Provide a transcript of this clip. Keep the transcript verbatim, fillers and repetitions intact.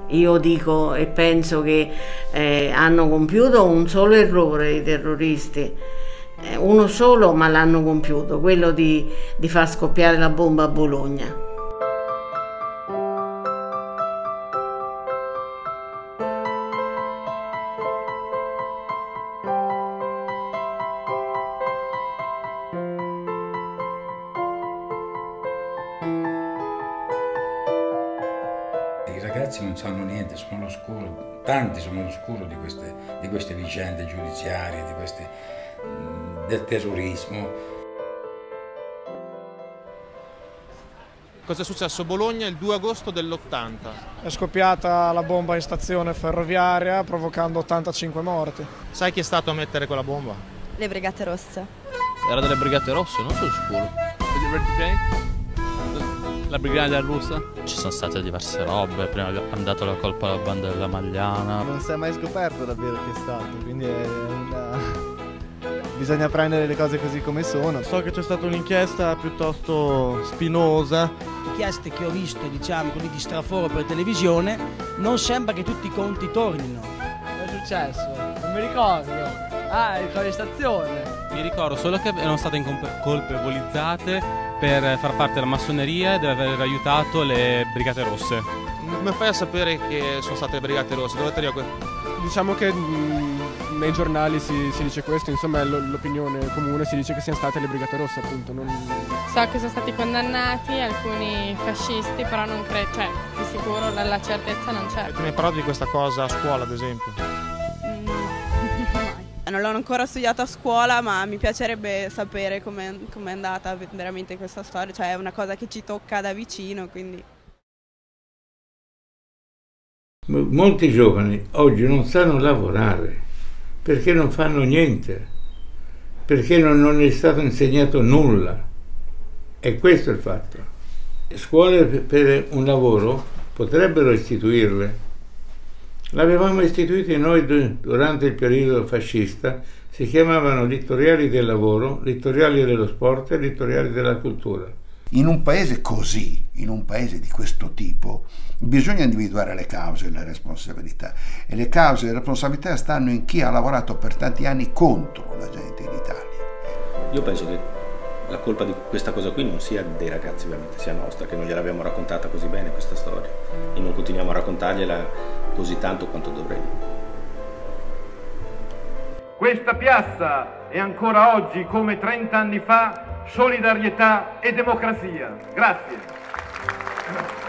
Io dico e penso che eh, hanno compiuto un solo errore i terroristi, eh, uno solo, ma l'hanno compiuto, quello di, di far scoppiare la bomba a Bologna. I ragazzi non sanno niente, sono all'oscuro, tanti sono all'oscuro di queste, di queste vicende giudiziarie, di queste, del terrorismo. Cosa è successo a Bologna il due agosto dell'ottanta? È scoppiata la bomba in stazione ferroviaria provocando ottantacinque morti. Sai chi è stato a mettere quella bomba? Le Brigate Rosse. Era delle Brigate Rosse, non sul sicuro. La brigata russa? Ci sono state diverse robe, prima hanno dato la colpa alla banda della Magliana. Non si è mai scoperto davvero chi è stato, quindi è una... bisogna prendere le cose così come sono. So che c'è stata un'inchiesta piuttosto spinosa. Inchieste che ho visto, diciamo, quelli di straforo per televisione, non sembra che tutti i conti tornino. Cosa è successo? Non mi ricordo. Ah, il fuori stazione. Mi ricordo solo che erano state colpevolizzate per far parte della massoneria ed aver aiutato le Brigate Rosse. Come fai a sapere che sono state le Brigate Rosse? Dove ti arriva? Diciamo che mh, nei giornali si, si dice questo, insomma l'opinione comune si dice che siano state le Brigate Rosse, appunto. Non... So che sono stati condannati alcuni fascisti, però non credo, cioè di sicuro la, la certezza non c'è. Tu mi hai parlato di questa cosa a scuola, ad esempio? Non l'ho ancora studiata a scuola, ma mi piacerebbe sapere com'è com'è andata veramente questa storia, cioè è una cosa che ci tocca da vicino, quindi... Molti giovani oggi non sanno lavorare perché non fanno niente, perché non, non è stato insegnato nulla. E questo è il fatto. Scuole per un lavoro potrebbero istituirle. L'avevamo istituito noi durante il periodo fascista, si chiamavano littoriali del lavoro, littoriali dello sport e littoriali della cultura. In un paese così, in un paese di questo tipo, bisogna individuare le cause e le responsabilità. E le cause e le responsabilità stanno in chi ha lavorato per tanti anni contro la gente in Italia. Io penso che la colpa di questa cosa qui non sia dei ragazzi, ovviamente, sia nostra, che non gliel'abbiamo raccontata così bene questa storia e non continuiamo a raccontargliela così tanto quanto dovremmo. Questa piazza è ancora oggi, come trent'anni fa, solidarietà e democrazia. Grazie.